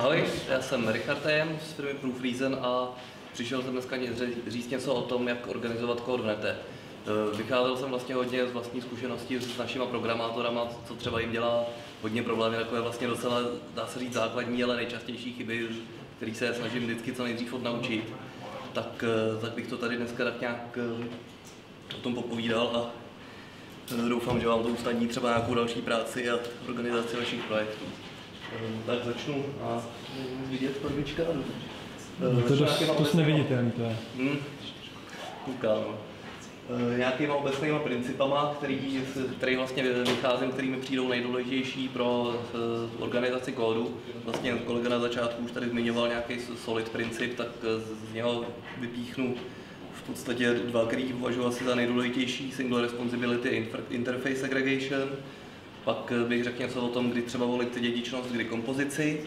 Ahoj, já jsem Richard Jem z firmy Proofreason a přišel jsem dneska říct něco o tom, jak organizovat kód v nete. Vycházel jsem vlastně hodně z vlastní zkušenosti s našimi programátorama, co třeba jim dělá hodně problémy, takové vlastně docela, dá se říct, základní, ale nejčastější chyby, které se snažím vždycky co nejdřív odnaučit. Tak bych to tady dneska tak nějak o tom popovídal a doufám, že vám to usnadní třeba nějakou další práci a organizaci vašich projektů. Tak začnu a vidět barvička. To je dost neviditelný to je. Koukám. Nějakýma obecnýma principama, který vlastně vycházím, který mi přijdou nejdůležitější pro organizaci kódu. Vlastně kolega na začátku už tady zmiňoval nějaký solid princip, tak z něho vypíchnu v podstatě dva, který považuji asi za nejdůležitější: single responsibility, interface segregation. Pak bych řekl něco o tom, kdy třeba volit dědičnost, kdy kompozici.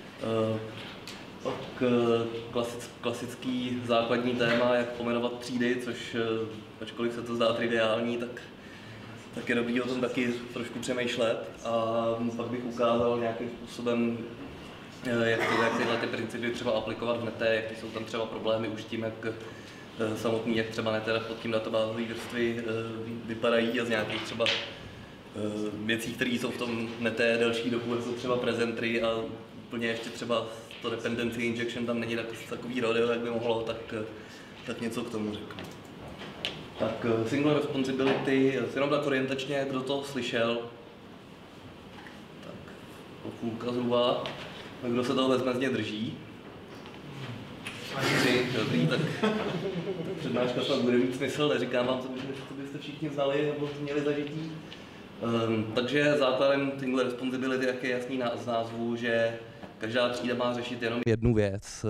Pak klasický základní téma, jak pomenovat třídy, což ačkoliv se to zdá triviální, tak je dobrý o tom taky trošku přemýšlet. A pak bych ukázal nějakým způsobem, jak tyhle ty principy třeba aplikovat v nete, jaký jsou tam třeba problémy už tím, jak samotný, jak třeba nete pod tím databázové vrstvy vypadají a z nějakých třeba věcí, které jsou v tom nete delší dobu, jsou třeba prezentry a úplně ještě třeba to dependency injection tam není takový rodeo, jak by mohlo, tak něco k tomu řeknu. Tak single responsibility, jenom tak orientačně, kdo to slyšel, tak půlka zhruba, kdo se toho bezmezně drží. Dobrý, tak přednáška snad bude mít smysl, neříkám vám, co byste všichni znali nebo měli zažití. Takže základem single responsibility, jak je jasný z názvu, že každá třída má řešit jenom jednu věc.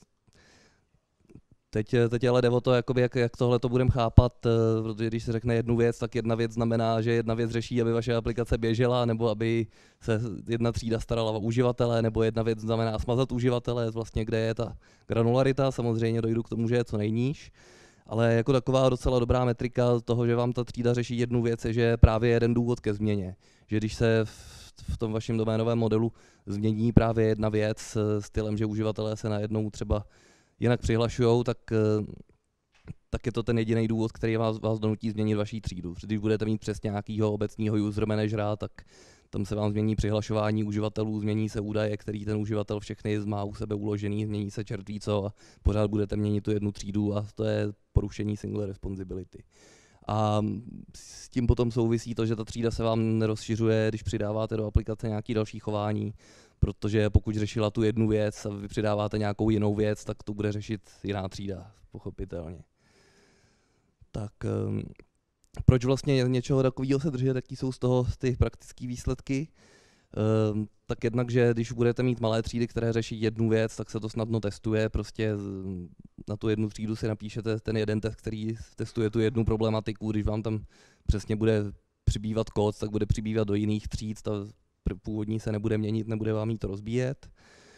Teď ale jde o to, jak tohle to budeme chápat, protože když se řekne jednu věc, tak jedna věc znamená, že jedna věc řeší, aby vaše aplikace běžela, nebo aby se jedna třída starala o uživatele, nebo jedna věc znamená smazat uživatele, vlastně kde je ta granularita, samozřejmě dojdu k tomu, že je co nejníž. Ale jako taková docela dobrá metrika toho, že vám ta třída řeší jednu věc, je, že je právě jeden důvod ke změně. Že když se v tom vašem doménovém modelu změní právě jedna věc s stylem, že uživatelé se najednou třeba jinak přihlašujou, tak je to ten jediný důvod, který vás donutí změnit vaší třídu. Když budete mít přes nějakého obecního user managera, tak tam se vám změní přihlašování uživatelů, změní se údaje, který ten uživatel všechny má u sebe uložený, změní se čert ví co a pořád budete měnit tu jednu třídu a to je porušení single responsibility. A s tím potom souvisí to, že ta třída se vám nerozšiřuje, když přidáváte do aplikace nějaké další chování, protože pokud řešila tu jednu věc a vy přidáváte nějakou jinou věc, tak to bude řešit jiná třída, pochopitelně. Tak proč vlastně něčeho takového se držet, jaký jsou z toho ty praktické výsledky? Tak jednak, že když budete mít malé třídy, které řeší jednu věc, tak se to snadno testuje. Prostě na tu jednu třídu si napíšete ten jeden test, který testuje tu jednu problematiku. Když vám tam přesně bude přibývat kód, tak bude přibývat do jiných tříd. Ta původní se nebude měnit, nebude vám jí to rozbíjet.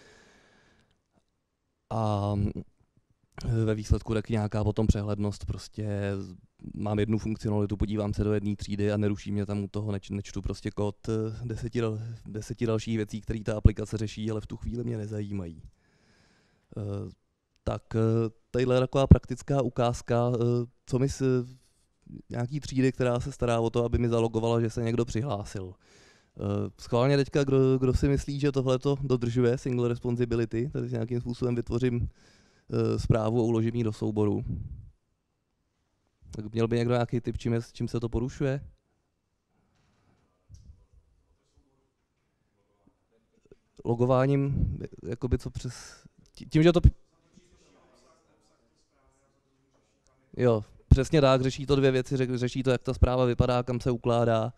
A ve výsledku taky nějaká potom přehlednost, prostě mám jednu funkcionalitu, podívám se do jedné třídy a neruší mě tam u toho, nečtu prostě kód 10 dalších věcí, které ta aplikace řeší, ale v tu chvíli mě nezajímají. Tak tadyhle je taková praktická ukázka, co mi nějaký třídy, která se stará o to, aby mi zalogovala, že se někdo přihlásil. Schválně teďka, kdo si myslí, že tohleto dodržuje single responsibility, tady nějakým způsobem vytvořím zprávu a uložím ji do souboru. Tak měl by někdo nějaký tip, čím se to porušuje? Logováním, jakoby co přes... Tím, že to... Jo, přesně tak, řeší to dvě věci, řeší to, jak ta zpráva vypadá, kam se ukládá.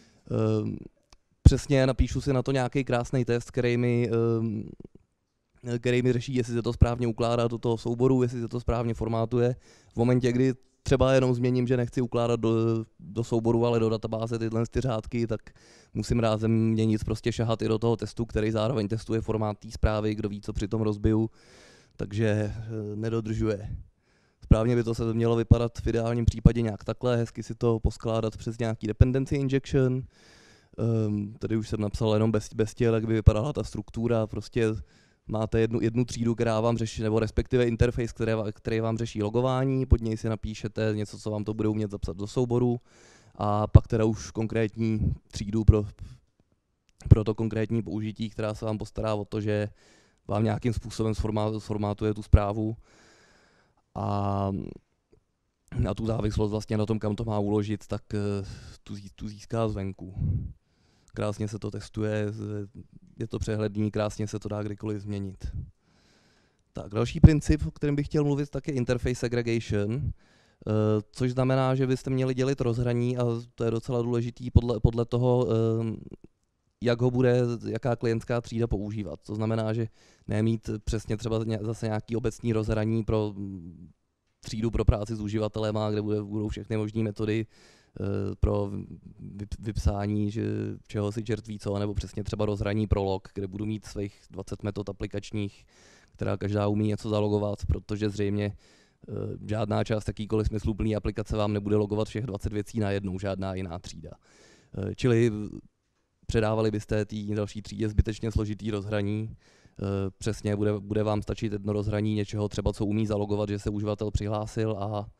Přesně napíšu si na to nějaký krásný test, který mi řeší, jestli se to správně ukládá do toho souboru, jestli se to správně formátuje. V momentě, kdy třeba jenom změním, že nechci ukládat do souboru, ale do databáze tyhle řádky, tak musím rázem měnit, prostě šahat i do toho testu, který zároveň testuje formát té zprávy, kdo ví, co při tom rozbiju, takže nedodržuje. Správně by to se mělo vypadat v ideálním případě nějak takhle, hezky si to poskládat přes nějaký dependency injection. Tady už jsem napsal jenom bez těl, jak by vypadala ta struktura, prostě máte jednu třídu, která vám řeší, nebo respektive interface, který vám řeší logování, pod něj si napíšete něco, co vám to bude umět zapsat do souboru, a pak teda už konkrétní třídu pro to konkrétní použití, která se vám postará o to, že vám nějakým způsobem sformátuje tu zprávu a tu závislost vlastně na tom, kam to má uložit, tak tu získá zvenku. Krásně se to testuje, je to přehledný, krásně se to dá kdykoliv změnit. Tak, další princip, o kterém bych chtěl mluvit, tak je interface segregation, což znamená, že byste měli dělit rozhraní, a to je docela důležitý podle toho, jak ho bude jaká klientská třída používat. To znamená, že nemít přesně třeba zase nějaký obecný rozhraní pro třídu pro práci s uživatelem, kde budou všechny možné metody pro vypsání, čeho si čert ví co, nebo přesně třeba rozhraní pro log, kde budu mít svých 20 metod aplikačních, která každá umí něco zalogovat, protože zřejmě žádná část jakýkoliv smysluplný aplikace vám nebude logovat všech 20 věcí najednou, žádná jiná třída. Čili předávali byste té další třídě zbytečně složitý rozhraní. Přesně bude vám stačit jedno rozhraní něčeho, třeba co umí zalogovat, že se uživatel přihlásil, a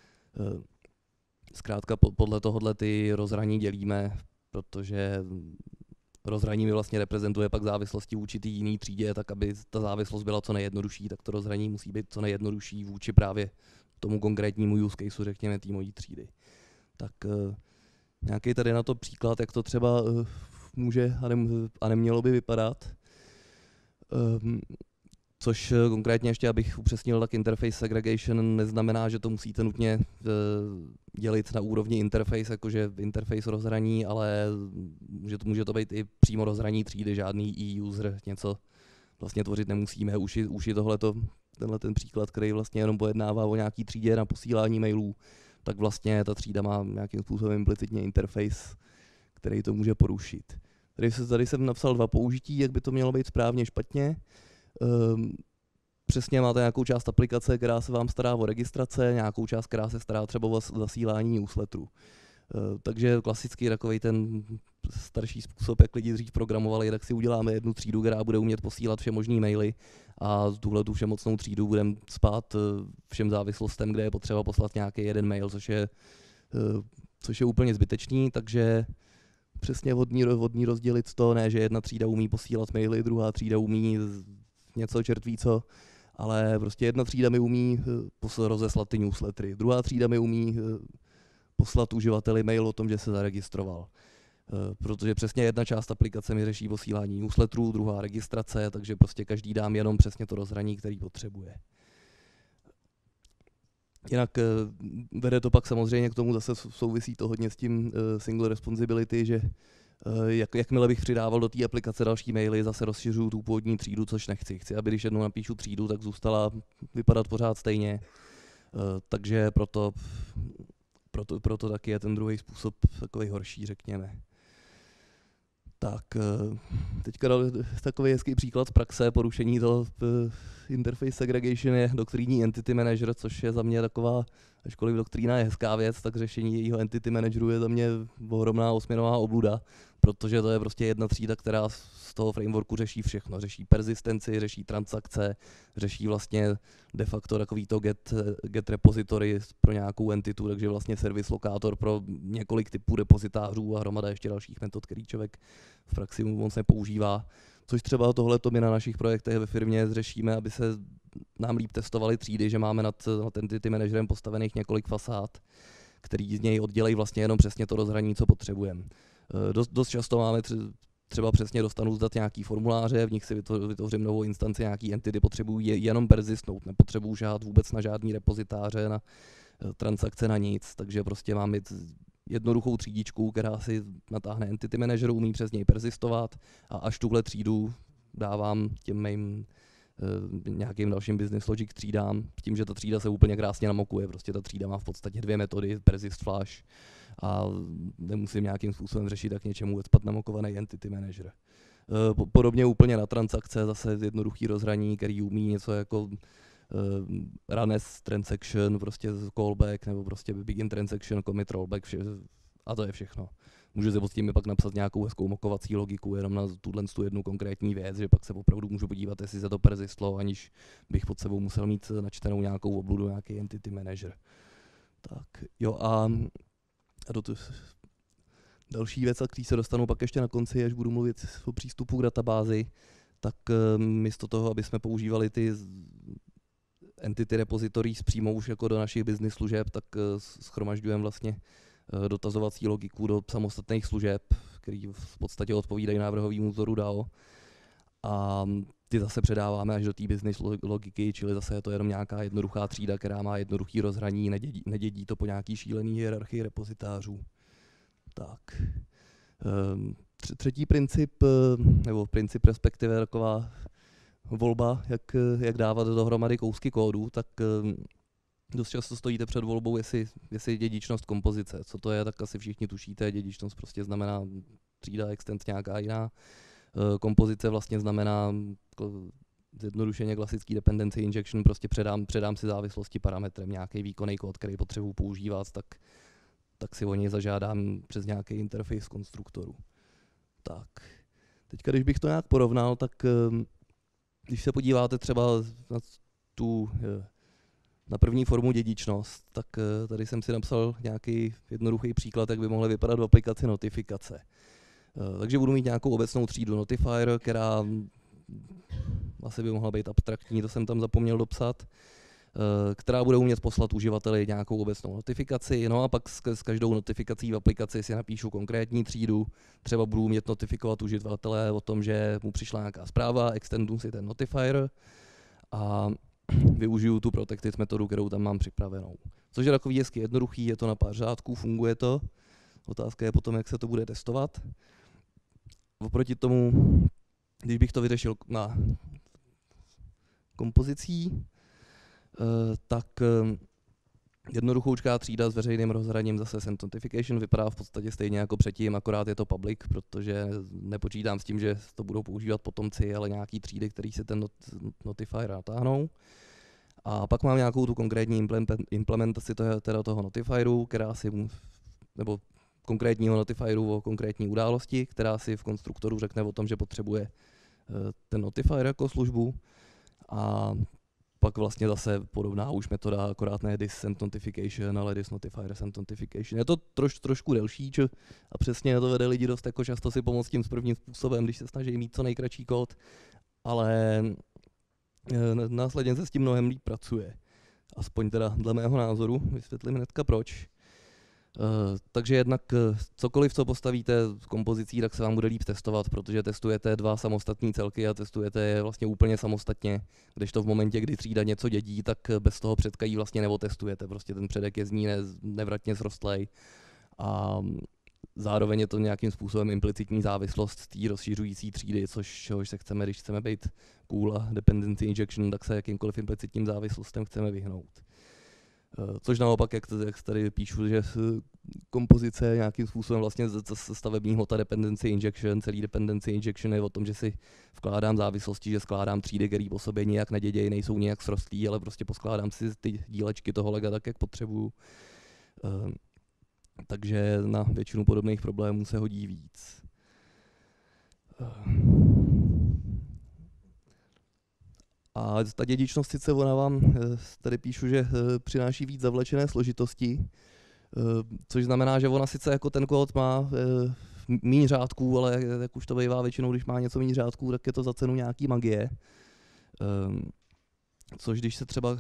zkrátka podle tohohle ty rozhraní dělíme, protože rozhraní mi vlastně reprezentuje pak závislosti vůči té jiné třídě, tak aby ta závislost byla co nejjednodušší, tak to rozhraní musí být co nejjednodušší vůči právě tomu konkrétnímu use caseu, řekněme, té mojí třídy. Tak nějaký tady na to příklad, jak to třeba může a nemělo by vypadat. Což konkrétně ještě, abych upřesnil, tak interface segregation neznamená, že to musíte nutně dělit na úrovni interface, jakože interface rozhraní, ale může to být i přímo rozhraní třídy, žádný e-user, něco vlastně tvořit nemusíme. Už je tenhle ten příklad, který vlastně jenom pojednává o nějaký třídě na posílání mailů, tak vlastně ta třída má nějakým způsobem implicitně interface, který to může porušit. Tady jsem napsal 2 použití, jak by to mělo být správně, špatně. Přesně máte nějakou část aplikace, která se vám stará o registrace, nějakou část, která se stará třeba o zasílání newsletterů. Takže klasický takový ten starší způsob, jak lidi dřív programovali, tak si uděláme jednu třídu, která bude umět posílat vše možný maily, a tuhletu všemocnou třídu budeme spát všem závislostem, kde je potřeba poslat nějaký jeden mail, což je úplně zbytečný, takže přesně vhodný rozdělit to, ne, že jedna třída umí posílat maily, druhá třída umí něco čert ví co, ale prostě jedna třída mi umí rozeslat ty newslettery, druhá třída mi umí poslat uživateli mail o tom, že se zaregistroval. Protože přesně jedna část aplikace mi řeší posílání newsletterů, druhá registrace, takže prostě každý dám jenom přesně to rozhraní, který potřebuje. Jinak vede to pak samozřejmě k tomu, zase souvisí to hodně s tím single responsibility, že jakmile bych přidával do té aplikace další maily, zase rozšiřuju tu původní třídu, což nechci. Chci, aby když jednou napíšu třídu, tak zůstala vypadat pořád stejně. Takže proto taky je ten druhý způsob takový horší, řekněme. Tak, teďka takový hezký příklad z praxe porušení toho interface segregation je doktríní entity manager, což je za mě taková, ačkoliv doktrína je hezká věc, tak řešení jejího entity manageru je za mě ohromná osměnová obluda, protože to je prostě jedna třída, která z toho frameworku řeší všechno. Řeší persistenci, řeší transakce, řeší vlastně de facto takovýto get repository pro nějakou entitu, takže vlastně service lokátor pro několik typů depozitářů a hromada ještě dalších metod, který člověk v praxi moc nepoužívá. Což třeba tohleto my na našich projektech ve firmě řešíme, aby se nám líp testovaly třídy, že máme nad entity managerem postavených několik fasád, který z něj oddělají vlastně jenom přesně to rozhraní, co potřebujeme. Dost často máme třeba přesně dostanu zdat nějaký formuláře, v nich si vytvořím novou instanci, nějaký entity, potřebují jenom persistnout, nepotřebuji žádat vůbec na žádný repozitáře, na transakce, na nic, takže prostě mám jednoduchou třídičku, která si natáhne entity manager, umí přes něj persistovat, a až tuhle třídu dávám těm mým nějakým dalším business logic třídám, tím, že ta třída se úplně krásně namokuje. Prostě ta třída má v podstatě 2 metody, persist, flash, a nemusím nějakým způsobem řešit, tak něčemu vecpat namokovaný entity manager. Podobně úplně na transakce, zase jednoduchý rozhraní, který umí něco jako run as transaction, prostě callback, nebo prostě begin transaction, commit rollback, a to je všechno. můžu si pod tím pak napsat nějakou hezkou mokovací logiku jenom na tu jednu konkrétní věc, že pak se opravdu můžu podívat, jestli se to persistlo, aniž bych pod sebou musel mít načtenou nějakou obludu, nějaký entity manager. Tak jo a další věc, a který se dostanu pak ještě na konci, až budu mluvit o přístupu k databázi, tak místo toho, aby jsme používali ty entity repositories přímo už jako do našich business služeb, tak shromažďujeme vlastně dotazovací logiku do samostatných služeb, který v podstatě odpovídají návrhovému vzoru DAO. A ty zase předáváme až do té business logiky, čili zase je to jenom nějaká jednoduchá třída, která má jednoduchý rozhraní, nedědí to po nějaký šílený hierarchii repozitářů. Tak. Třetí princip, nebo princip respektive taková volba, jak dávat dohromady kousky kódu, tak dost často stojíte před volbou, jestli dědičnost kompozice. Co to je, tak asi všichni tušíte, dědičnost prostě znamená třída, extent nějaká jiná. Kompozice vlastně znamená zjednodušeně klasický dependency injection, prostě předám si závislosti parametrem, nějaký výkonný kód, který potřebuji používat, tak si o něj zažádám přes nějaký interface konstruktoru. Tak, teďka když bych to nějak porovnal, tak když se podíváte třeba na první formu dědičnost, tak tady jsem si napsal nějaký jednoduchý příklad, jak by mohly vypadat v aplikaci notifikace. Takže budu mít nějakou obecnou třídu notifier, která asi by mohla být abstraktní, to jsem tam zapomněl dopsat, která bude umět poslat uživateli nějakou obecnou notifikaci, no a pak s každou notifikací v aplikaci si napíšu konkrétní třídu, třeba budu umět notifikovat uživatele o tom, že mu přišla nějaká zpráva, extendu si ten notifier a využiju tu protected metodu, kterou tam mám připravenou. Což je takový hezky jednoduchý, je to na pár řádků, funguje to. Otázka je potom, jak se to bude testovat. Oproti tomu, když bych to vyřešil na kompozicí, tak jednoduchoučká třída s veřejným rozhraním zase send notification vypadá v podstatě stejně jako předtím, akorát je to public, protože nepočítám s tím, že to budou používat potomci, ale nějaký třídy, který si ten notifier natáhnou. A pak mám nějakou tu konkrétní implementaci toho notifieru, která si, nebo konkrétního notifieru o konkrétní události, která si v konstruktoru řekne o tom, že potřebuje ten notifier jako službu. A pak vlastně zase podobná už metoda, akorát ne this send notification, ale this notifier send notification. Je to trošku delší a přesně to vede lidi dost jako často si pomoct tím prvním způsobem, když se snaží mít co nejkratší kód, ale následně se s tím mnohem líp pracuje. Aspoň teda dle mého názoru, vysvětlím hnedka proč. Takže jednak cokoliv, co postavíte s kompozicí, tak se vám bude líp testovat, protože testujete dva samostatné celky a testujete je vlastně úplně samostatně, kdežto v momentě, kdy třída něco dědí, tak bez toho předka ji vlastně neotestujete, prostě ten předek je z ní nevratně srostlej a zároveň je to nějakým způsobem implicitní závislost té rozšiřující třídy, čehož se chceme, když chceme být cool a dependency injection, tak se jakýmkoliv implicitním závislostem chceme vyhnout. Což naopak, jak tady píšu, že kompozice je nějakým způsobem vlastně stavební hmota dependency injection, celý dependency injection je o tom, že si vkládám závislosti, že skládám třídy, které po sobě nijak nedědějí, nejsou nijak srostlí, ale prostě poskládám si ty dílečky toho lega tak, jak potřebuju. Takže na většinu podobných problémů se hodí víc. A ta dědičnost sice ona vám, tady píšu, že přináší víc zavlečené složitosti, což znamená, že ona sice jako ten kód má míň řádků, ale jak už to bývá většinou, když má něco míň řádků, tak je to za cenu nějaký magie. Což když se třeba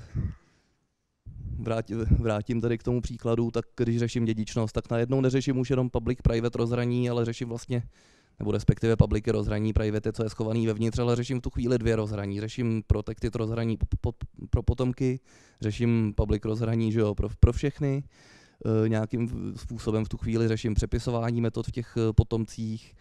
vrátím tady k tomu příkladu, tak když řeším dědičnost, tak najednou neřeším už jenom public-private rozhraní, ale řeším vlastně, nebo respektive public rozhraní, private, co je schovaný vevnitř, ale řeším v tu chvíli dvě rozhraní. Řeším protected rozhraní pro potomky, řeším public rozhraní, že jo, pro všechny. Nějakým způsobem v tu chvíli řeším přepisování metod v těch potomcích,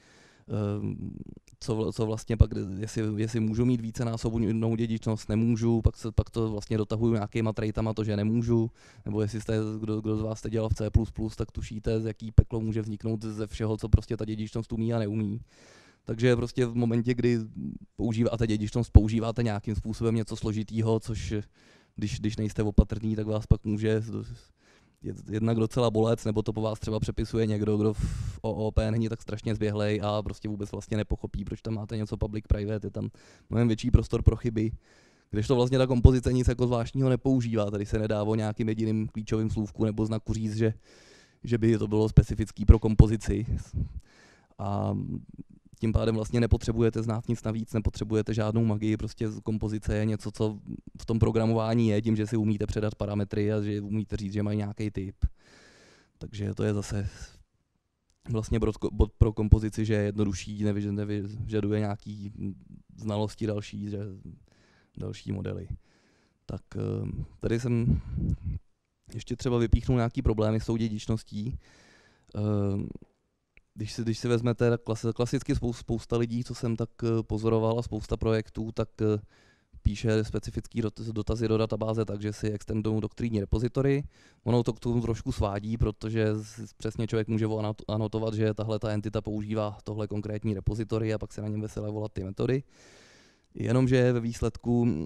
co vlastně pak, jestli můžu mít vícenásobnou dědičnost, nemůžu, pak to vlastně dotahuju nějakýma traitama to, že nemůžu, nebo jestli jste, kdo z vás jste dělal v C++, tak tušíte, z jaký peklo může vzniknout ze všeho, co prostě ta dědičnost umí a neumí. Takže prostě v momentě, kdy používáte dědičnost, používáte nějakým způsobem něco složitýho, což když nejste opatrný, tak vás pak může jednak docela bolec, nebo to po vás třeba přepisuje někdo, kdo v OOP není tak strašně zběhlej a prostě vůbec vlastně nepochopí, proč tam máte něco public-private, je tam mnohem větší prostor pro chyby. Kdežto vlastně ta kompozice nic jako zvláštního nepoužívá, tady se nedá o nějakým jediným klíčovým slůvku nebo znaku říct, že by to bylo specifický pro kompozici. A tím pádem vlastně nepotřebujete znát nic navíc, nepotřebujete žádnou magii, prostě kompozice je něco, co v tom programování je, tím, že si umíte předat parametry a že umíte říct, že mají nějaký typ. Takže to je zase vlastně pro kompozici, že je jednodušší, nevyžaduje nějaký znalosti další modely. Tak tady jsem ještě třeba vypíchnul nějaký problémy s tou dědičností. Když si vezmete klasicky spousta lidí, co jsem tak pozoroval a spousta projektů, tak píše specifický dotazy do databáze, takže si extendou doktríní repozitory. Ono to k tomu trošku svádí, protože přesně člověk může anotovat, že tahle ta entita používá tohle konkrétní repozitory a pak se na něm veselé volat ty metody. Jenomže ve výsledku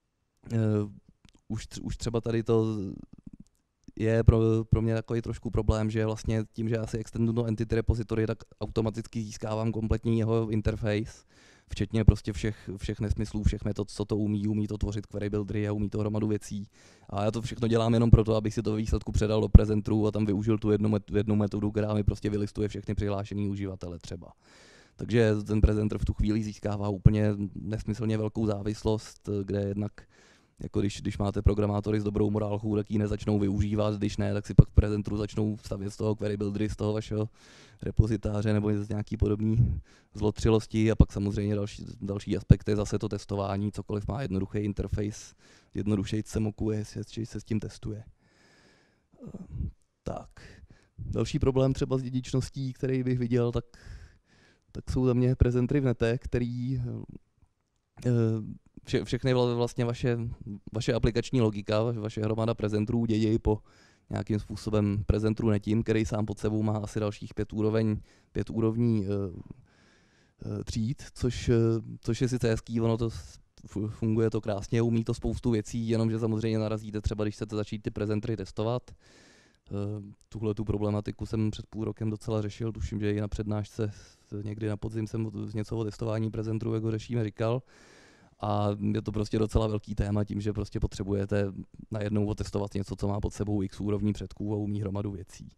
už třeba tady to je pro mě takový trošku problém, že vlastně tím, že já si extendu do entity repository, tak automaticky získávám kompletní jeho interface, včetně prostě všech nesmyslů, všech metod, co to umí to tvořit query buildery a umí to hromadu věcí. A já to všechno dělám jenom proto, abych si to ve výsledku předal do prezentru a tam využil tu jednu metodu, která mi prostě vylistuje všechny přihlášený uživatele třeba. Takže ten prezenter v tu chvíli získává úplně nesmyslně velkou závislost, kde jednak jako když máte programátory s dobrou morálkou, tak ji nezačnou využívat, když ne, tak si pak v prezentru začnou stavět z toho query buildery, z toho vašeho repozitáře nebo z nějaký podobný zlotřilosti a pak samozřejmě další aspekt je zase to testování, cokoliv má jednoduchý interface, jednodušeji se mokuje, jestli se s tím testuje. Tak, další problém třeba s dědičností, který bych viděl, tak jsou za mě prezentery v netech, který všechny vlastně vaše aplikační logika, vaše hromada prezentrů dějí po nějakým způsobem prezentru netím, který sám pod sebou má asi dalších 5 úrovní tříd, což je sice hezký, ono to funguje to krásně, umí to spoustu věcí, jenomže samozřejmě narazíte třeba, když chcete začít ty prezentry testovat. Tuhle tu problematiku jsem před půl rokem docela řešil, tuším, že i na přednášce někdy na podzim jsem něco o testování prezentru, jak ho řešíme, říkal. A je to prostě docela velký téma tím, že prostě potřebujete najednou otestovat něco, co má pod sebou x úrovní předků a umí hromadu věcí.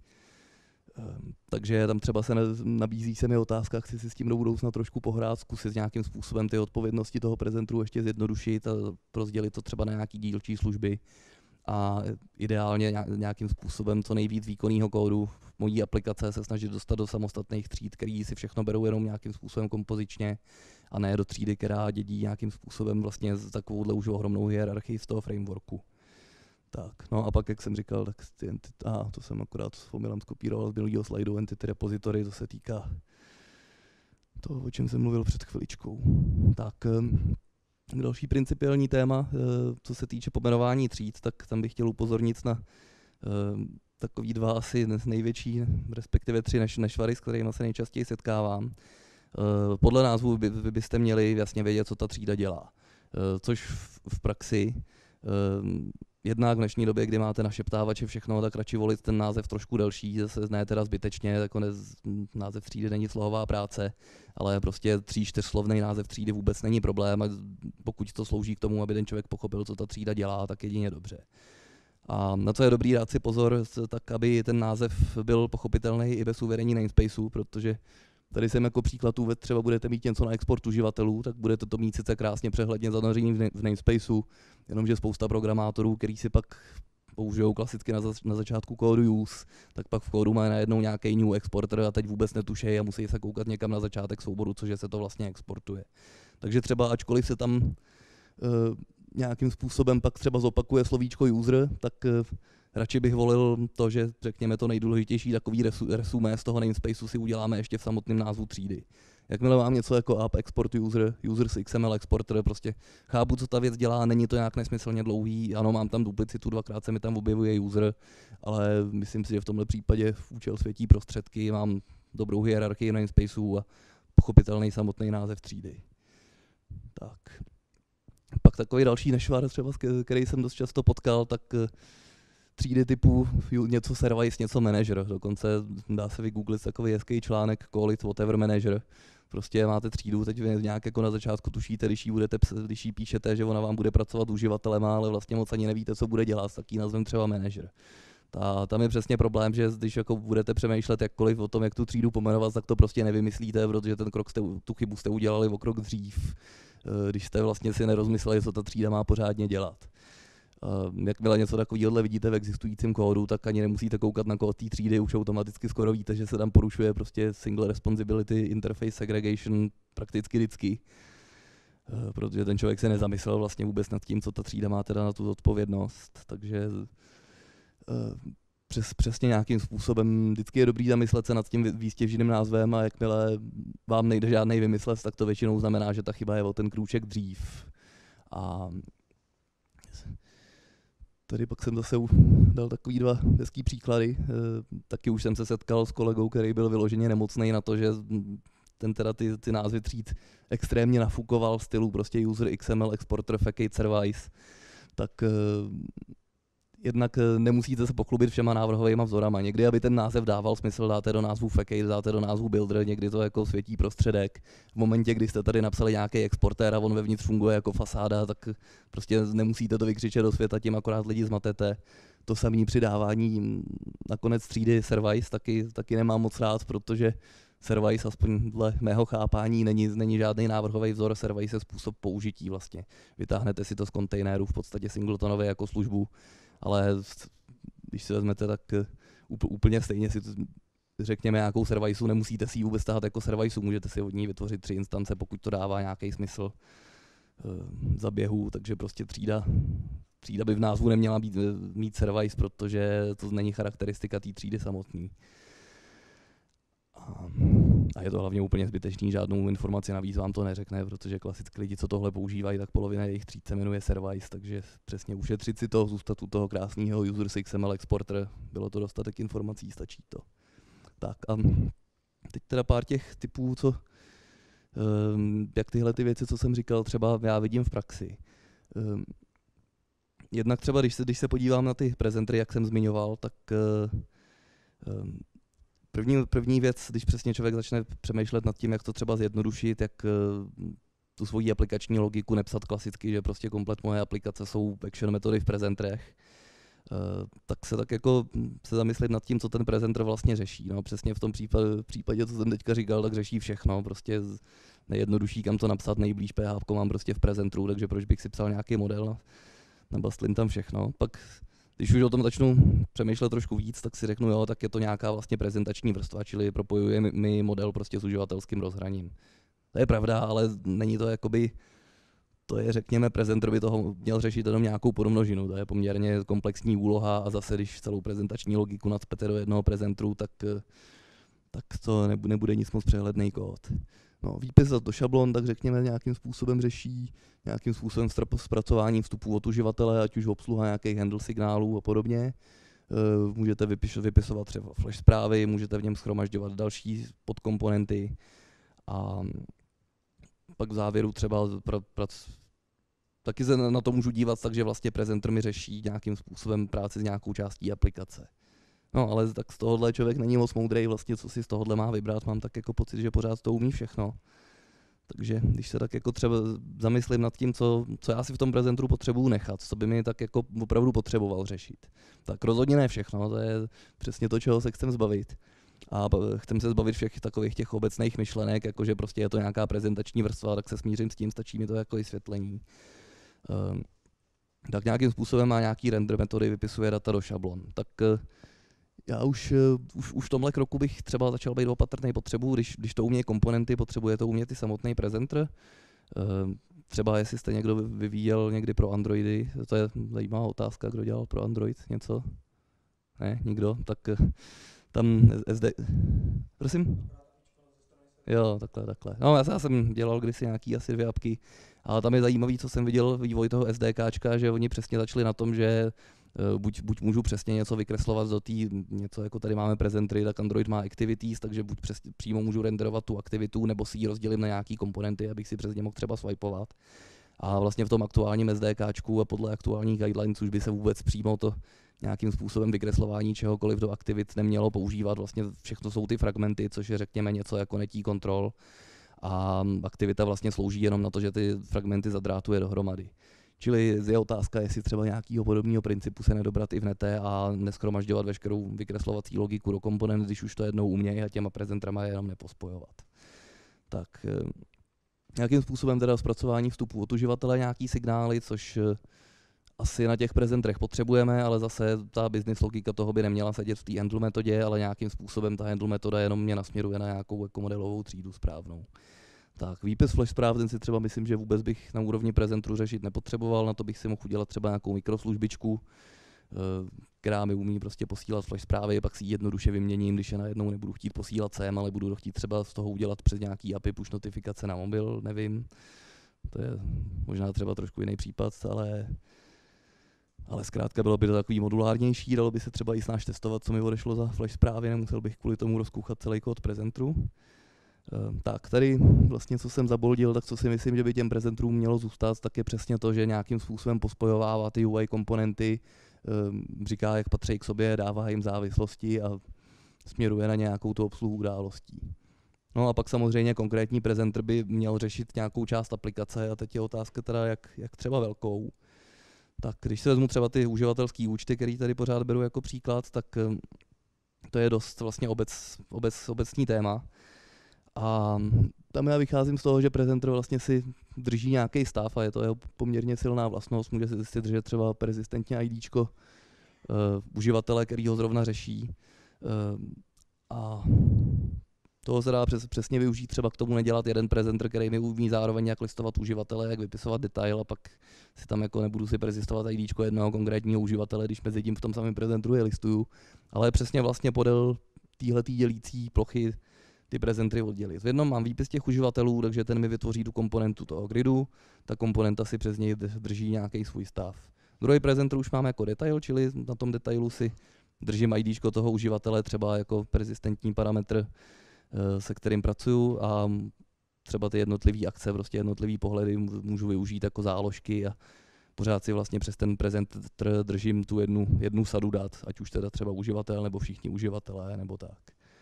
Takže tam třeba nabízí se mi otázka, chci si s tím do budoucna trošku pohrát, zkusit nějakým způsobem ty odpovědnosti toho prezentru ještě zjednodušit a rozdělit to třeba na nějaký dílčí služby a ideálně nějakým způsobem co nejvíc výkonného kódu mojí aplikace se snažit dostat do samostatných tříd, který si všechno berou jenom nějakým způsobem kompozičně a ne do třídy, která dědí nějakým způsobem vlastně takovouhle už ohromnou hierarchii z toho frameworku. Tak, no a pak, jak jsem říkal, tak to jsem akorát s omylem skopíroval z minulého slajdu, entity repository, to se týká toho, o čem jsem mluvil před chviličkou. Tak, další principiální téma, co se týče pomenování tříd, tak tam bych chtěl upozornit na takový dva asi největší, respektive 3 nešvary, s kterými se nejčastěji setkávám. Podle názvu vy byste měli jasně vědět, co ta třída dělá, což v praxi jednak v dnešní době, kdy máte našeptávače všechno, tak radši volit ten název trošku delší, zase ne teda zbytečně, jako název třídy není slohová práce, ale prostě 3-4 slovný název třídy vůbec není problém, a pokud to slouží k tomu, aby ten člověk pochopil, co ta třída dělá, tak jedině dobře. A na co je dobrý dát si pozor, tak aby ten název byl pochopitelný i bez uvedení namespaceu, protože tady jsem jako příklad třeba budete mít něco na export uživatelů, tak budete to mít sice krásně přehledně zanořený v namespaceu, jenomže spousta programátorů, který si pak použijou klasicky na začátku kódu use, tak pak v kódu má najednou nějaký new exporter a teď vůbec netušejí a musí se koukat někam na začátek souboru, cože se to vlastně exportuje. Takže třeba ačkoliv se tam nějakým způsobem pak třeba zopakuje slovíčko user, tak radši bych volil to, že řekněme to nejdůležitější takový resumé z toho namespaceu si uděláme ještě v samotném názvu třídy. Jakmile mám něco jako app export user s XML exporter, prostě chápu, co ta věc dělá, není to nějak nesmyslně dlouhý, ano, mám tam duplicitu, dvakrát se mi tam objevuje user, ale myslím si, že v tomhle případě v účel světí prostředky, mám dobrou hierarchii namespaceu a pochopitelný samotný název třídy. Tak. Pak takový další nešvar, třeba, který jsem dost často potkal, tak třídy typu něco service, něco manager. Dokonce dá se vygooglit takový hezký článek call it whatever manager. Prostě máte třídu, teď vy nějak jako na začátku tušíte, když jí píšete, že ona vám bude pracovat uživatelem, ale vlastně moc ani nevíte, co bude dělat, tak ji nazvem třeba manager. Tam je přesně problém, že když jako budete přemýšlet jakkoliv o tom, jak tu třídu pomenovat, tak to prostě nevymyslíte, protože tu chybu jste udělali o krok dřív, když jste vlastně si nerozmysleli, co ta třída má pořádně dělat. Jakmile něco takového vidíte v existujícím kódu, tak ani nemusíte koukat na kód té třídy, už automaticky skoro víte, že se tam porušuje prostě single responsibility interface segregation prakticky vždycky. Protože ten člověk se nezamyslel vlastně vůbec nad tím, co ta třída má teda na tu odpovědnost, takže přesně nějakým způsobem vždycky je dobrý zamyslet se nad tím výstěžným názvem a jakmile vám nejde žádnej vymyslet, tak to většinou znamená, že ta chyba je o ten krůček dřív. A tady pak jsem zase dal takový 2 hezký příklady. Taky už jsem se setkal s kolegou, který byl vyloženě nemocnej na to, že ten teda ty názvy tříd extrémně nafukoval v stylu prostě user XML exporter facade service. Tak jednak nemusíte se pochlubit všema návrhovými vzorama. Někdy, aby ten název dával smysl, dáte do názvu facade, dáte do názvu builder, někdy to jako světí prostředek. V momentě, kdy jste tady napsali nějaký exportér a on vevnitř funguje jako fasáda, tak prostě nemusíte to vykřičet do světa, tím akorát lidi zmatete. To samé přidávání nakonec třídy service taky nemám moc rád, protože service, aspoň dle mého chápání, není žádný návrhový vzor, service je způsob použití vlastně. Vytáhnete si to z kontejneru v podstatě singletonově jako službu, ale když si vezmete, tak úplně stejně si řekněme nějakou serviceu, nemusíte si ji vůbec tahat jako serviceu, můžete si od ní vytvořit 3 instance, pokud to dává nějaký smysl za běhu, takže prostě třída by v názvu neměla mít service, protože to není charakteristika té třídy samotný. A je to hlavně úplně zbytečný, žádnou informaci navíc vám to neřekne, protože klasicky lidi, co tohle používají, tak polovina jejich tříd se jmenuje service, takže přesně ušetřit si to, zůstat u toho krásného user XML exporter, bylo to dostatek informací, stačí to. Tak a teď teda pár těch typů, jak tyhle ty věci, co jsem říkal, třeba já vidím v praxi. Jednak třeba, když se podívám na ty prezentery, jak jsem zmiňoval, tak První věc, když přesně člověk začne přemýšlet nad tím, jak to třeba zjednodušit, jak tu svoji aplikační logiku nepsat klasicky, že prostě komplet moje aplikace jsou action metody v prezentrech, tak se zamyslet nad tím, co ten prezenter vlastně řeší. No, přesně v tom případě, co jsem teďka říkal, tak řeší všechno. Prostě nejjednodušší, kam to napsat, nejblíž PHP mám prostě v prezentru, takže proč bych si psal nějaký model, nabastlím tam všechno. Pak když už o tom začnu přemýšlet trošku víc, tak si řeknu, jo, tak je to nějaká vlastně prezentační vrstva, čili propojuje mi model prostě s uživatelským rozhraním. To je pravda, ale není to jakoby, to je, řekněme, prezenter by toho měl řešit jenom nějakou podmnožinu, to je poměrně komplexní úloha a zase, když celou prezentační logiku nacpete do jednoho prezentru, tak to nebude nic moc přehledný kód. No, výpis do šablon, tak řekněme, nějakým způsobem řeší, nějakým způsobem zpracování vstupů od uživatele, ať už obsluha nějakých handle signálů a podobně. Můžete vypisovat třeba flash zprávy, můžete v něm shromažďovat další podkomponenty a pak v závěru třeba taky se na to můžu dívat, takže vlastně prezenter mi řeší nějakým způsobem práci s nějakou částí aplikace. No, ale tak z tohohle člověk není moc moudrej, vlastně co si z tohohle má vybrat, mám tak jako pocit, že pořád to umí všechno. Takže když se tak jako třeba zamyslím nad tím, co já si v tom prezentru potřebuju nechat, co by mi tak jako opravdu potřeboval řešit. Tak rozhodně ne všechno, to je přesně to, čeho se chcem zbavit. A chcem se zbavit všech takových těch obecných myšlenek, jakože prostě je to nějaká prezentační vrstva, tak se smířím s tím, stačí mi to jako vysvětlení. Tak nějakým způsobem má nějaký render metody, vypisuje data do šablon. Tak já už v tomhle kroku bych třeba začal být opatrný, když to umějí komponenty, potřebuje to umět i samotný prezenter. Třeba jestli jste někdo vyvíjel někdy pro Androidy, to je zajímavá otázka, kdo dělal pro Android něco? Ne, nikdo? Tak tam SD... Prosím? Jo, takhle. No, já jsem dělal kdysi nějaký asi 2 apky, ale tam je zajímavý, co jsem viděl vývoj toho SDKčka, že oni přesně začali na tom, že buď můžu přesně něco vykreslovat do té, něco jako tady máme prezentery, tak Android má activities, takže buď přímo můžu renderovat tu aktivitu, nebo si ji rozdělím na nějaký komponenty, abych si přes ně mohl třeba swipeovat. A vlastně v tom aktuálním SDKčku a podle aktuálních guidelines už by se vůbec přímo nějakým způsobem vykreslování čehokoliv do aktivit nemělo používat. Vlastně všechno jsou ty fragmenty, což je řekněme něco jako netí kontrol. A aktivita vlastně slouží jenom na to, že ty fragmenty zadrátuje dohromady. Čili je otázka, jestli třeba nějakého podobného principu se nedobrat i v nete a neshromažďovat veškerou vykreslovací logiku do komponent, když už to jednou umějí a těma prezentrama jenom nepospojovat. Tak nějakým způsobem teda zpracování vstupu od uživatele nějaký signály, což asi na těch prezentrech potřebujeme, ale zase ta business logika toho by neměla sedět v té handle metodě, ale nějakým způsobem ta handle metoda jenom mě nasměruje na nějakou jako modelovou třídu správnou. Tak výpis flash zpráv, ten si třeba myslím, že vůbec bych na úrovni prezentru řešit nepotřeboval, na to bych si mohl udělat třeba nějakou mikroslužbičku, která mi umí prostě posílat flash zprávy, pak si ji jednoduše vyměním, když je najednou nebudu chtít posílat sem, ale budu chtít třeba z toho udělat přes nějaký API push notifikace na mobil, nevím. To je možná třeba trošku jiný případ, ale zkrátka bylo by to takový modulárnější, dalo by se třeba i snáš testovat, co mi odešlo za flash zprávy, nemusel bych kvůli tomu rozkouchat celý kód prezentru. Tak tady vlastně, co jsem zaboldil, tak co si myslím, že by těm prezentrům mělo zůstat, tak je přesně to, že nějakým způsobem pospojovává ty UI komponenty, říká, jak patří k sobě, dává jim závislosti a směruje na nějakou tu obsluhu událostí. No a pak samozřejmě konkrétní prezentr by měl řešit nějakou část aplikace a teď je otázka teda, jak třeba velkou. Tak když se vezmu třeba ty uživatelské účty, který tady pořád beru jako příklad, tak to je dost vlastně obecný téma. A tam já vycházím z toho, že prezenter vlastně si drží nějaký stav a je to jeho poměrně silná vlastnost. Může si držet třeba persistentně IDčko uživatele, který ho zrovna řeší. A toho se dá přesně využít třeba k tomu nedělat jeden prezenter, který mi umí zároveň jak listovat uživatele, jak vypisovat detail a pak si tam jako nebudu si persistovat IDčko jednoho konkrétního uživatele, když mezi tím v tom samém prezentru je listuju, ale přesně vlastně podél téhletý dělící plochy ty prezentry oddělit. V jednom mám výpis těch uživatelů, takže ten mi vytvoří tu komponentu toho gridu, ta komponenta si přes něj drží nějaký svůj stav. Druhý prezentr už mám jako detail, čili na tom detailu si držím IDčko toho uživatele třeba jako persistentní parametr, se kterým pracuju a třeba ty jednotlivé akce, prostě jednotlivé pohledy můžu využít jako záložky a pořád si vlastně přes ten prezentr držím tu jednu sadu dat, ať už teda třeba uživatel nebo všichni uživatelé nebo tak.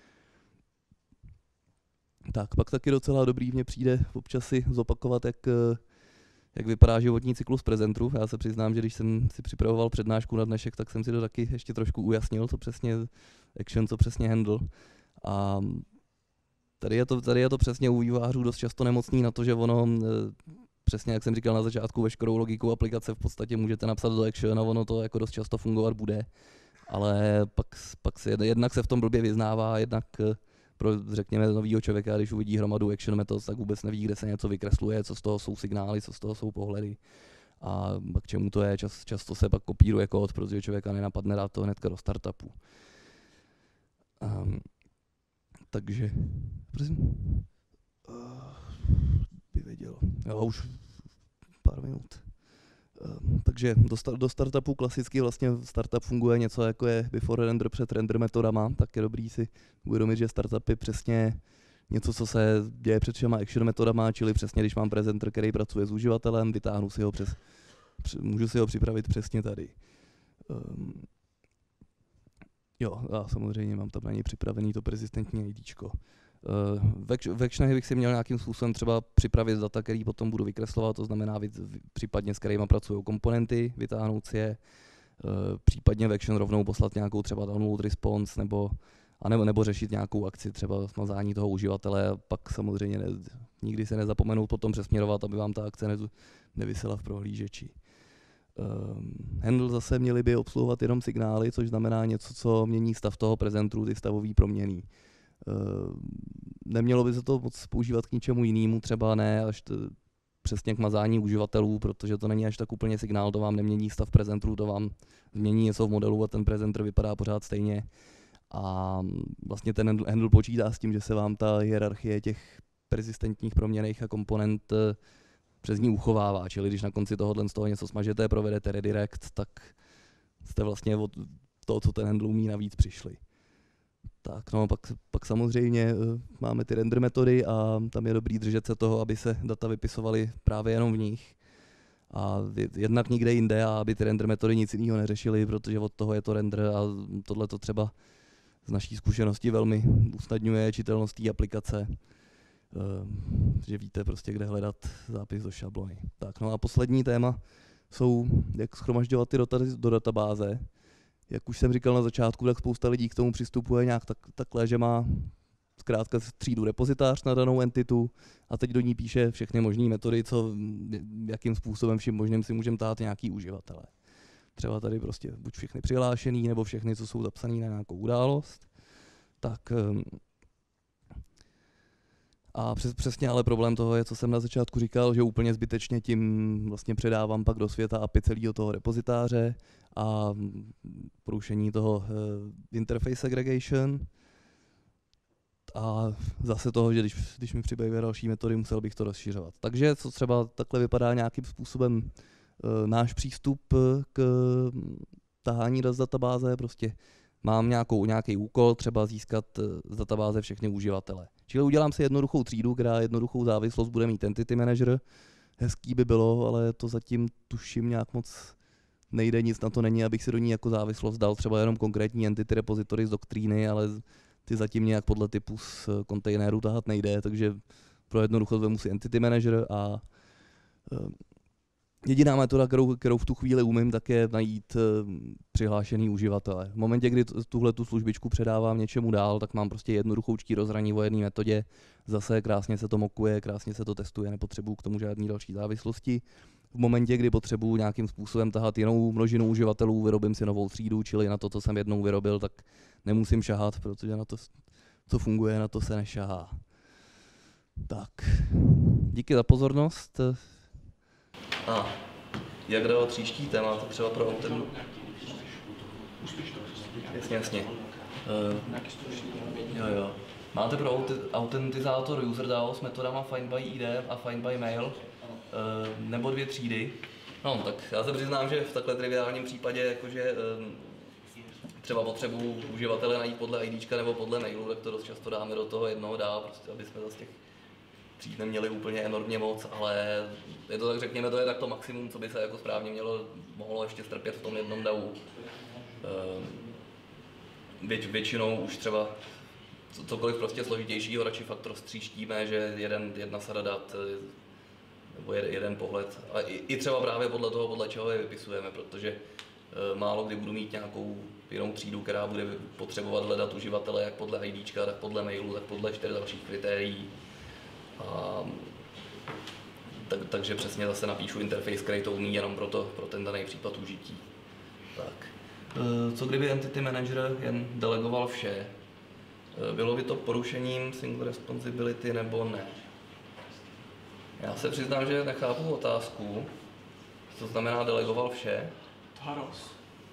Tak, pak taky docela dobrý mně přijde občas si zopakovat, jak vypadá životní cyklus prezentru. Já se přiznám, že když jsem si připravoval přednášku na dnešek, tak jsem si to taky ještě trošku ujasnil, co přesně action, co přesně handle. A tady je to přesně u vývojářů dost často nemocný na to, že ono, přesně jak jsem říkal na začátku, veškerou logiku aplikace v podstatě můžete napsat do action a ono to jako dost často fungovat bude. Ale pak se jednak se v tom blbě vyznává, jednak pro, řekněme, novýho člověka, když uvidí hromadu action metod, tak vůbec neví, kde se něco vykresluje, co z toho jsou signály, co z toho jsou pohledy a k čemu to je. Často se pak kopíruje kód, protože člověka nenapadne dát to hnedka do startupu. Takže, prosím, by věděl, jo, už pár minut. Takže do startupu klasicky vlastně startup funguje něco jako je before render před render metodama, tak je dobrý si uvědomit, že startup je přesně něco, co se děje před všema action metodama, čili přesně když mám prezenter, který pracuje s uživatelem, vytáhnu si ho můžu si ho připravit přesně tady. Jo, a samozřejmě mám tam na něj připravený to persistentní IDčko. V actionech bych si měl nějakým způsobem třeba připravit data, který potom budu vykreslovat, to znamená případně s kterýma pracují komponenty, vytáhnout si je, případně v action rovnou poslat nějakou třeba download response nebo řešit nějakou akci, třeba smazání toho uživatele a pak samozřejmě nikdy se nezapomenout potom přesměrovat, aby vám ta akce nevisela v prohlížeči. Handle zase měli by obsluhovat jenom signály, což znamená něco, co mění stav toho prezentru, ty stavové proměny. Nemělo by se to moc používat k ničemu jinému, třeba ne až přesně k mazání uživatelů, protože to není až tak úplně signál, to vám nemění stav prezentru, to vám změní něco v modelu a ten prezenter vypadá pořád stejně. A vlastně ten handle počítá s tím, že se vám ta hierarchie těch persistentních proměnných a komponent přes ní uchovává, čili když na konci tohohle z toho něco smažete, provedete redirect, tak jste vlastně od toho, co ten handle umí, navíc přišli. Tak no, pak samozřejmě máme ty render metody a tam je dobrý držet se toho, aby se data vypisovaly právě jenom v nich. A jednak nikde jinde, a aby ty render metody nic jiného neřešily, protože od toho je to render a tohle to třeba z naší zkušenosti velmi usnadňuje čitelnost té aplikace. Že víte prostě, kde hledat zápis do šablony. Tak, no a poslední téma jsou, jak shromažďovat ty dotazy do databáze. Jak už jsem říkal na začátku, tak spousta lidí k tomu přistupuje nějak takhle, že má zkrátka třídu repozitář na danou entitu a teď do ní píše všechny možné metody, jakým způsobem vším možným si můžeme tát nějaký uživatelé. Třeba tady prostě buď všechny přihlášený, nebo všechny, co jsou zapsaný na nějakou událost. Tak a přesně ale problém toho je, co jsem na začátku říkal, že úplně zbytečně tím vlastně předávám pak do světa API celého toho repozitáře a porušení toho interface segregation. A zase toho, že když mi přibývají další metody, musel bych to rozšiřovat. Takže co třeba takhle vypadá nějakým způsobem náš přístup k tahání z databáze, prostě mám nějaký úkol, třeba získat z databáze všechny uživatele. Čili udělám si jednoduchou třídu, která jednoduchou závislost bude mít Entity Manager. Hezký by bylo, ale to zatím tuším nějak moc nejde, nic na to není, abych si do ní jako závislost dal třeba jenom konkrétní entity repository z doktríny, ale ty zatím nějak podle typu z kontejneru tahat nejde, takže pro jednoduchost vemu si Entity Manager a jediná metoda, kterou v tu chvíli umím, tak je najít přihlášený uživatele. V momentě, kdy tu službičku předávám něčemu dál, tak mám prostě jednoduchoučký rozhraní o jedné metodě. Zase krásně se to mokuje, krásně se to testuje, nepotřebuju k tomu žádný další závislosti. V momentě, kdy potřebuju nějakým způsobem tahat jinou množinu uživatelů, vyrobím si novou třídu, čili na to, co jsem jednou vyrobil, tak nemusím šahat, protože na to, co funguje, na to se nešahá. Tak, díky za pozornost. A jak jde o příští téma, to třeba pro Auten... Jasně. Jo. Máte pro autentizátor UserDAO s metodama find by ID a find by mail nebo 2 třídy. No, tak já se přiznám, že v takhle triviálním případě, jakože třeba potřebuji uživatele najít podle IDčka nebo podle mailu, tak to dost často dáme do toho jednoho dá, prostě, aby jsme zase těch tříd neměli úplně enormně moc, ale je to tak, řekněme, to je tak to maximum, co by se jako správně mohlo ještě strpět v tom jednom DAU. Většinou už třeba cokoliv prostě složitějšího radši fakt roztříštíme, že jedna sada dat nebo jeden pohled. A i třeba právě podle toho, podle čeho je vypisujeme, protože málo kdy budu mít nějakou jinou třídu, která bude potřebovat hledat uživatele jak podle IDčka, tak podle mailu, tak podle 4 dalších kritérií. Takže přesně zase napíšu interface, který to umí jenom pro ten daný případ užití. Tak. Co kdyby Entity Manager jen delegoval vše? Bylo by to porušením single responsibility nebo ne? Já se přiznám, že nechápu otázku. Co znamená delegoval vše? Taros.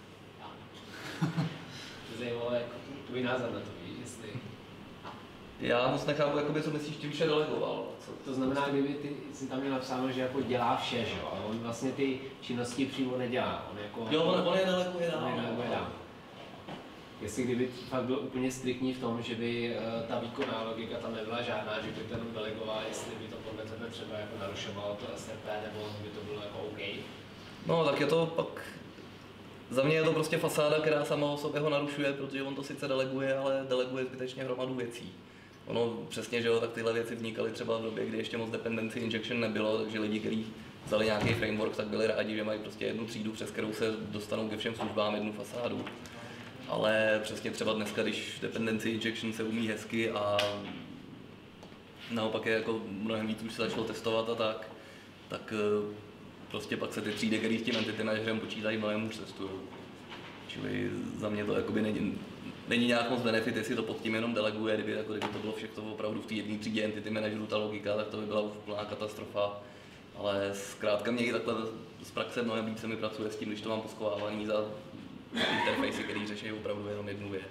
Zajímavé jako tvůj názor na to, víš, jestli... Já moc nechápu, jakoby, co myslíš tím vše delegoval. To znamená, kdyby ty jsi tam měl napsáno, že jako dělá vše, že jo, ale on vlastně ty činnosti přímo nedělá. On jako... Jo, on je deleguje dál. Jestli kdyby fakt byl úplně striktní v tom, že by ta výkonná logika tam nebyla žádná, že by to jenom delegoval, jestli by to podle tebe třeba jako narušovalo to SRP, nebo by to bylo jako OK? No, tak je to pak... Za mě je to prostě fasáda, která sama o sobě ho narušuje, protože on to sice deleguje, ale deleguje zbytečně hromadu věcí. Ono přesně, že jo, tak tyhle věci vznikaly třeba v době, kdy ještě moc dependency injection nebylo, takže lidi, kteří vzali nějaký framework, tak byli rádi, že mají prostě jednu třídu, přes kterou se dostanou ke všem službám, jednu fasádu. Ale přesně třeba dneska, když dependency injection se umí hezky a naopak je jako mnohem víc už se začalo testovat a tak prostě pak se ty třídy, které s tím entity managerem počítají, mnohem už testují. Čili za mě to jakoby není nějak moc benefit, jestli to pod tím jenom deleguje, kdyby to bylo všechno opravdu v té jedné třídě entity manageru, ta logika, tak to by byla už plná katastrofa. Ale zkrátka mě i takhle z praxe mnohem víc se mi pracuje s tím, když to mám poschovávaný za interfejsy, který řeší opravdu jenom jednu věc.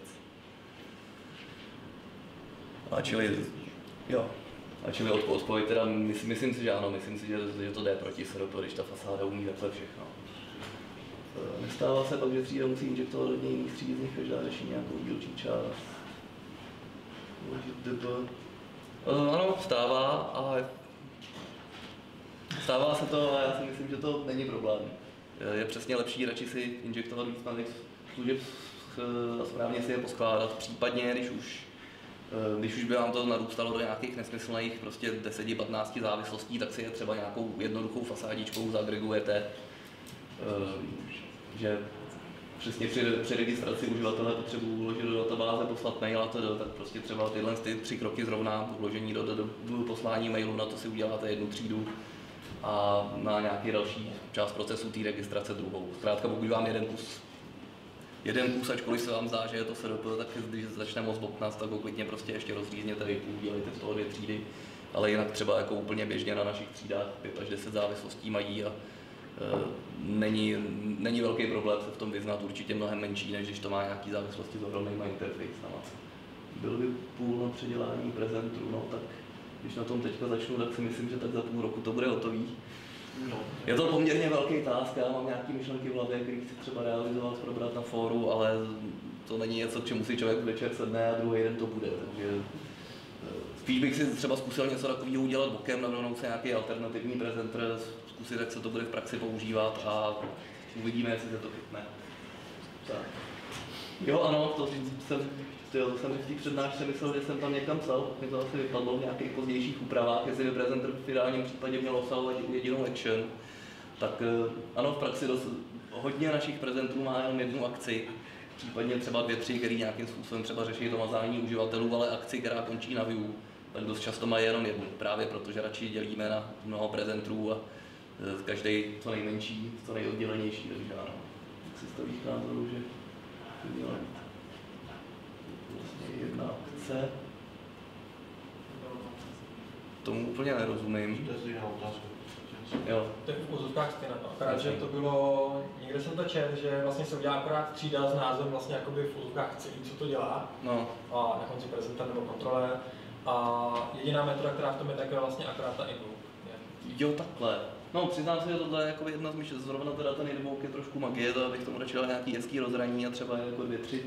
A čili odpověď teda, myslím si, že ano, myslím si, že to jde proti seropu, když ta fasáda umí takhle všechno. Nestává se pak, že třída musí injektovat hodně jiných tříd, z nich každá řeší nějakou dílčí část. Ano, stává, ale Stává se to a já si myslím, že to není problém. Je přesně lepší radši si injektovat víc malých služeb a správně si je poskládat. Případně, když už by vám to narůstalo do nějakých nesmyslných prostě 10-15 závislostí, tak si je třeba nějakou jednoduchou fasádičkou zagregujete, že přesně při registraci uživatele potřebuji uložit do databáze, poslat mail a to, tak prostě třeba tyhle 3 kroky zrovna uložení do poslání mailu, na to si uděláte jednu třídu a na nějaký další část procesu té registrace druhou. Zkrátka, pokud vám jeden kus, ačkoliv se vám zdá, že je to SRP, tak když začne moc bobtnat, tak ho klidně prostě ještě rozřízněte, udělejte z toho 2 třídy, ale jinak třeba jako úplně běžně na našich třídách 5 až 10 závislostí mají a není velký problém se v tom vyznat, určitě mnohem menší, než když to má nějaký závislosti s ohromnýma interfejsama. Byl by půl na předělání prezentů, no tak když na tom teďka začnu, tak si myslím, že tak za půl roku to bude hotový. No. Je to poměrně velký task, já mám nějaké myšlenky v hlavě, které chci třeba realizovat, probrat na fóru, ale to není něco, k čemu si člověk večer sedne a druhý den to bude, takže spíš bych si třeba zkusil něco takového udělat bokem, navrhnout se nějaký alternativní prezenter, zkusit, jak se to bude v praxi používat a uvidíme, jestli se to chytne. Tak. Jo, ano, to jsem v té přednášce myslel, že jsem tam někam psal, mi to asi vypadlo v nějakých pozdějších úpravách, jestli by prezenter v ideálním případě měl obsahovat jedinou action. Tak ano, v praxi hodně našich prezentů má jenom jednu akci, případně třeba 2, 3, který nějakým způsobem třeba řeší to mazání uživatelů, ale akci, která končí na view, tak dost často má jenom jednu, právě protože radši dělíme na mnoho prezentů a každý co nejmenší, co nejoddělenější, takže ano, si stavíš názoru, že by měla být vlastně jedna akce. Tomu úplně nerozumím. Jo. To je v úzovkách stejná, akorát, že to bylo, někde jsem to četl, že vlastně se udělá akorát třída s názvem vlastně jakoby v úzovkách celý, co to dělá. No. A na konci prezenter nebo kontroler. A jediná metoda, která v tom je, tak je vlastně akorát ta invoke. Jo, takhle. No, přiznám se, že tohle je jako jedna z myšlenek, zrovna teda ten invoke je trošku magie, to abych tomu radši dal nějaký hezký rozhraní a třeba jako 2, 3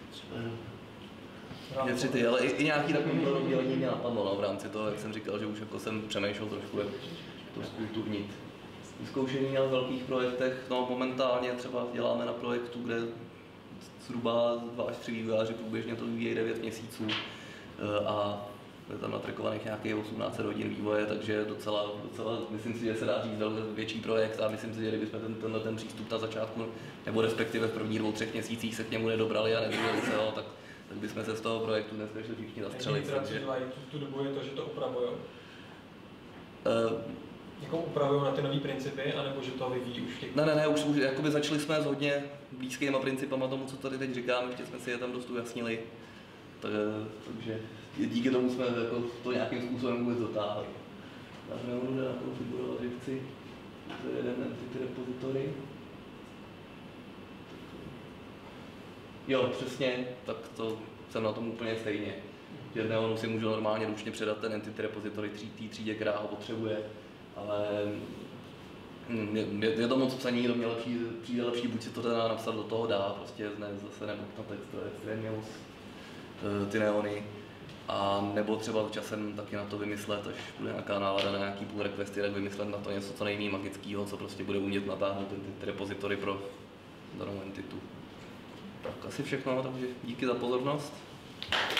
ty, ale i nějaký takový rozdělení mě napadlo, no, v rámci toho, jak jsem říkal, že už jako jsem přemýšlel trošku, jak to zkulturnit. Vyzkoušení na velkých projektech, no momentálně třeba děláme na projektu, kde zhruba 2 až 3 vývojáři průběžně to vyvíjejí 9 měsíců a je tam natrikovaných nějakých 18 hodin vývoje, takže docela, myslím si, že se dá říct větší projekt a myslím si, že kdybychom ten přístup na začátku, nebo respektive v prvních 2, 3 měsících se k němu nedobrali a nedrželi se ho, tak bychom se z toho projektu dnes šli všichni zastřelit. Takže tu dobu je to, že to upravujou? Jako upravují na ty nové principy, anebo že to vyvíjí už těch... Ne, už jakoby začali jsme s hodně blízkýma principama tomu, co tady teď říkám, ještě jsme si je tam dost ujasnili. Takže díky tomu jsme jako to nějakým způsobem vůbec dotáhli. Tak nebudu nakonfigurovat, že chci jeden entity repository. Jo, přesně, tak to jsem na tom úplně stejně. Že Neonu si můžu normálně ručně předat ten entity repository třídě, která ho potřebuje, ale je to moc psaní, to mě přijde lepší, buď si to teda napsat do toho dá, prostě zase nebo na text, to je extrémně moc ty neony. A nebo třeba časem taky na to vymyslet, až bude nějaká nálada na nějaký pull requesty, tak vymyslet na to něco co nejméně magického, co prostě bude umět natáhnout ty repository pro danou entitu. Tak asi všechno, takže díky za pozornost.